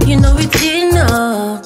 You know it's Enoch.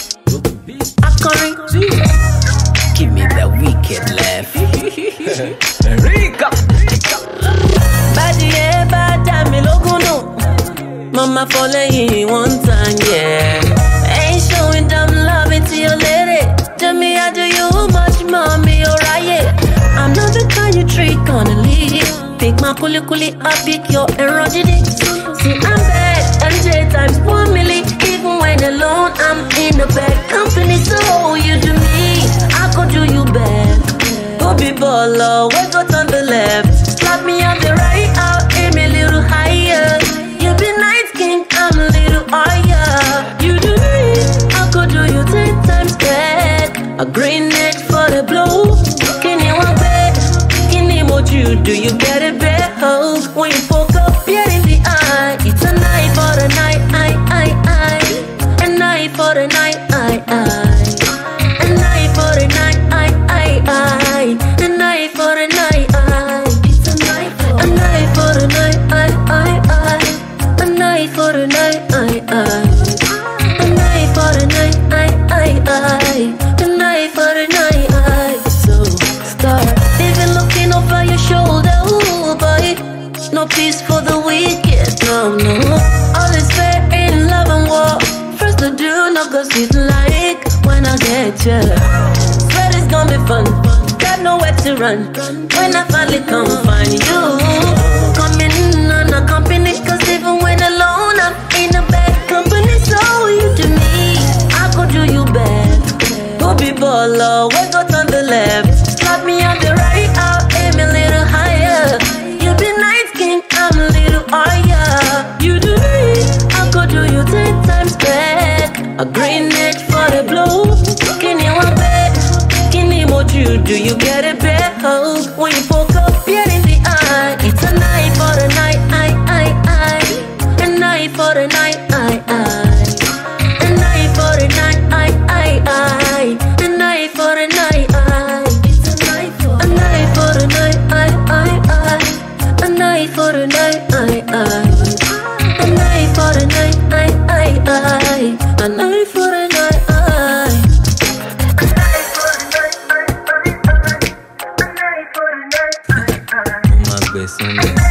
Give me that wicked laugh. Rika. Bad yeah, bad time, me logo no. Mama falling one time, yeah. Ain't showing them love until you let it. Tell me I do you much, mommy, alright, yeah. I'm not the kind you trick on a lead. Pick my kuli, I pick your erogenous. See, I'm bad, MJ times 1 million. Even when alone, I'm in the bad company. So you do me, I could do you bad. Go be baller, wake up on the left. Slap me on the right, I'll aim a little higher. You be night king, I'm a little higher. You do me, I could do you 10 times bad. A green neck for the blow. Can you want bad? Can you what you do? You get it bad. When you poke up, yeah, in the eye. It's a night for the night, a night for the night, a night for the night, a night for the night, it's a night for the night, a night for the night, a night for the night, a night for the night. So start even looking over your shoulder, ooh boy. No peace for the wicked, no. All is fair in love and war. First to do, no cause it's like when I get ya. Swear it's gonna be fun, got nowhere to run. When I finally come find you, coming on a company. Cause even when alone, I'm in a bad company. So you do me, I could do you bad. Go be baller, wake up on the left. Slap me on the right, I'll aim a little higher. You be night king, I'm a little higher. You do me, I could do you 10 times bad. A green neck for the blow. Can you want bad? Can you what you do? You get it bad. When you poke up, yeah, in the eye. It's a night for the night, a night for the night, a night for the night, a night for the night, it's a night for the night, a night for the night, a night for the night, a night for the night, a night for the night. My best